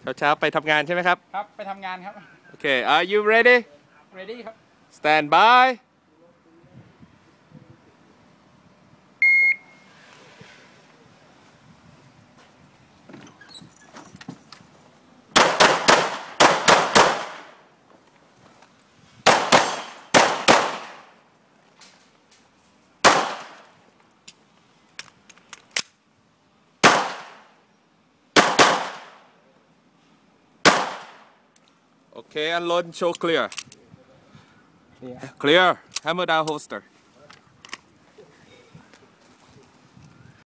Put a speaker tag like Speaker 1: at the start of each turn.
Speaker 1: เช้าไปทำงานใช่ไหมครับ
Speaker 2: ครับไปทำงานครับ
Speaker 1: โอเค Are you ready
Speaker 2: ready ครับ
Speaker 1: Stand by Okay, unload and show clear. Clear. Hammer down holster.